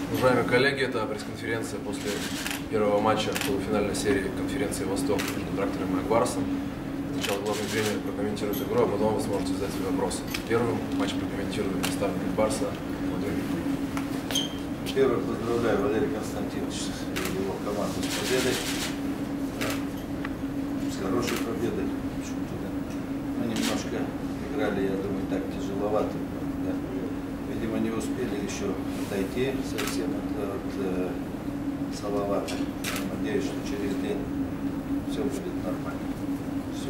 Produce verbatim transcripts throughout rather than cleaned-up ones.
Уважаемые коллеги, это пресс-конференция после первого матча полуфинальной серии конференции «Восток» между «Трактором» и «Акбарсом». Сначала главный тренер прокомментирует игру, а потом вы сможете задать свои вопросы. Первым матч прокомментирует наставник «Акбарса» Владимир. Первый поздравляю Валерия Константиновича и его команду с победой. С хорошей победой. Мы немножко играли, я думаю, так тяжеловато. Да. Видимо, не успели еще отойти совсем от, от э, Салавата. Надеюсь, что через день все будет нормально. Все.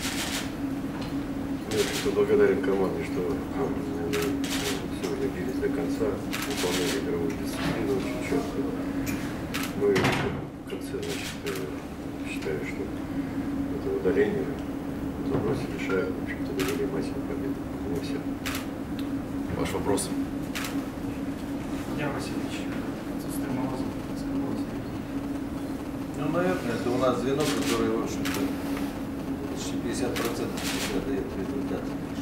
Я что благодарен команде, что сегодня бились до конца, выполняли игровую дисциплину очень четко. Мы в конце, значит, считаю, что это удаление забросили шайбу, в общем-то, довели матч до победы. Не все. Ваш вопрос. Я Васильевич, отсутствие Морозова, Ну, наверное, это у нас звено, которое, в общем-то, почти пятьдесят процентов дает результат.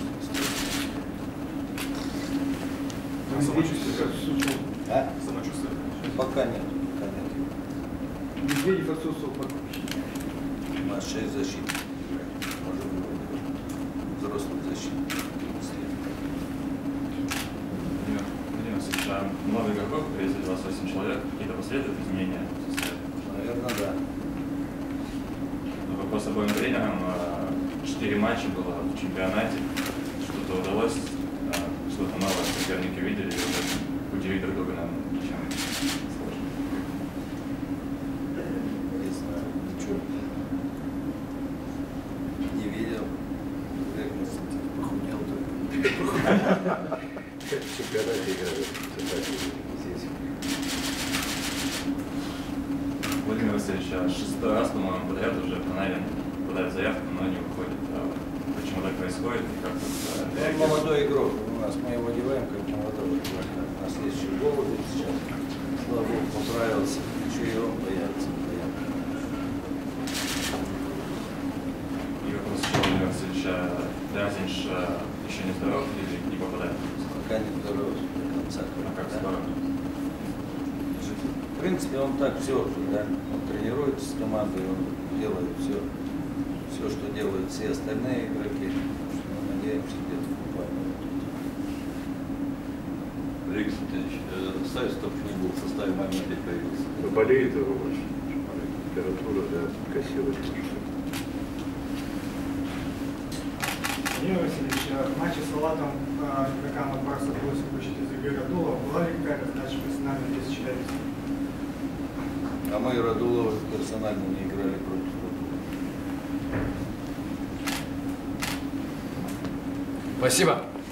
А самочувствие как? А? Самочувствие? Пока нет. Пока нет. Медведев отсутствовал пока. У нас шесть защитников. Может быть, взрослых защитников. Много игроков, если двадцать восемь человек, какие-то последуют изменения? Наверное, да. Вопрос обоим тренерам. Четыре матча было в чемпионате. Что-то удалось, что-то новое соперники видели, и удивить друг друга нам чем сложно. Не знаю, ничего не видел. Как похудел только. В чемпионате играют, здесь. Владимир Васильевич, шестой раз, по-моему, подряд уже Панарин подает заявку, но не выходит. Почему так происходит? И как Он молодой игрок. У нас мы его одеваем как молодого игрока. У нас есть еще Голубев сейчас. Слава Богу, поправился. Еще и он боятся. И вопрос еще Владимира Васильевича. Дразинш еще не здоров или не попадает? Пока не здоров до конца. А как здоров? В принципе, он так все, да, он тренируется с командой, он делает все, все, что делают все остальные игроки. Мы надеемся, где-то буквально. Олег Константинович, Савис только не был в составе, маме опять появился. Ну, болеет его очень. Температура, да, косилась немножко. Владимир Васильевич, в матче с Салатом игрокам Акбарса удалось выпустить из игры Радулова. Была ли какая-то задача персонально без Челябинска? А мы Радулова персонально не играли против Радулова. Спасибо.